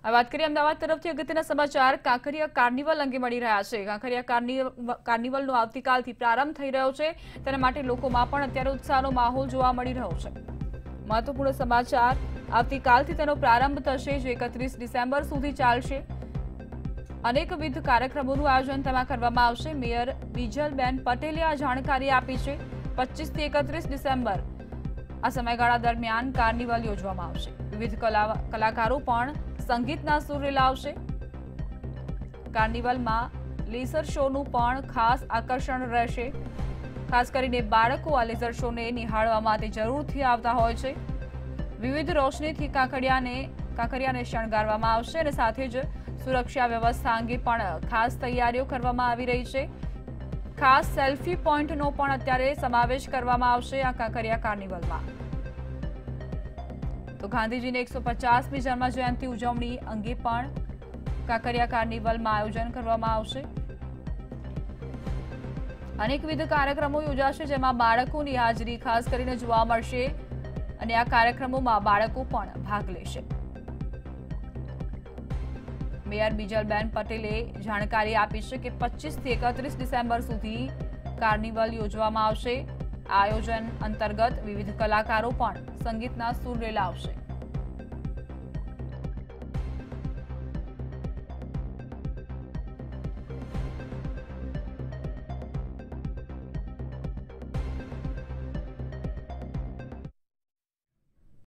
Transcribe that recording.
વાત કરીએ અમદાવાદ તરફથી અગત્યના સમાચાર કાંકરિયા કાર્નિવલ અંગે મળી રહ્યા છે। કાંકરિયા કાર્નિવલનો આવતીકાલથી પ્રારંભ થઈ રહ્યો છે, તેના માટે લોકોમાં પણ અત્યારે ઉત્સાહનો માહોલ જોવા મળી રહ્યો છે। મહત્વપૂર્ણ સમાચાર, આવતીકાલથી તેનો પ્રારંભ થશે, જે 31 ડિસેમ્બર સુધી ચાલશે। અનેકવિધ કાર્યક્રમોનું આયોજન તેમાં કરવામાં આવશે। મેયર બીજલબેન પટેલે આ જાણકારી આપી છે। 25 થી 31 ડિસેમ્બર આ સમયગાળા દરમિયાન કાર્નિવલ યોજવામાં આવશે। વિવિધ કલાકારો પણ સંગીતના સૂર રેલાવશે। કાર્નિવલમાં લેસર શોનું પણ ખાસ આકર્ષણ રહેશે। ખાસ કરીને બાળકો આ લેસર શોને નિહાળવા માટે જરૂરથી આવતા હોય છે। વિવિધ રોશનીથી કાંકરિયાને શણગારવામાં આવશે અને સાથે જ સુરક્ષા વ્યવસ્થા અંગે પણ ખાસ તૈયારીઓ કરવામાં આવી રહી છે। ખાસ સેલ્ફી પોઈન્ટનો પણ અત્યારે સમાવેશ કરવામાં આવશે આ કાંકરિયા કાર્નિવલમાં। તો ગાંધીજીની 150મી જન્મ જયંતિ ઉજવણી અંગે પણ કાંકરિયા કાર્નિવલમાં આયોજન કરવામાં આવશે। અનેકવિધ કાર્યક્રમો યોજાશે, જેમાં બાળકોની હાજરી ખાસ કરીને જોવા મળશે અને આ કાર્યક્રમોમાં બાળકો પણ ભાગ લેશે। મેયર બીજલબેન પટેલે જાણકારી આપી છે કે 25 થી 31 ડિસેમ્બર સુધી કાર્નિવલ યોજવામાં આવશે। આ આયોજન અંતર્ગત વિવિધ કલાકારો પણ સંગીતના સૂર રેલાવશે।